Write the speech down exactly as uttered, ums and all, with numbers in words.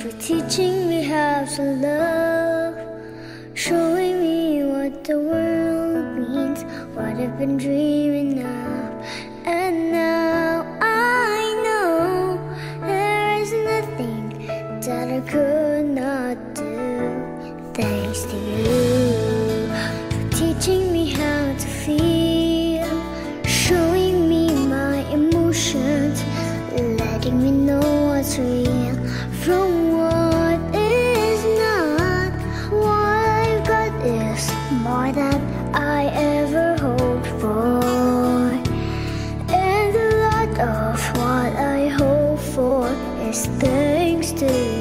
for teaching me how to love, showing me what the world means, what I've been dreaming of. And now I know there is nothing that I could not do. Thanks to you for teaching me how to feel, showing me my emotions, letting me know what's real from what is not. What I've got is more than I ever hoped for, and a lot of what I hope for is thanks to you.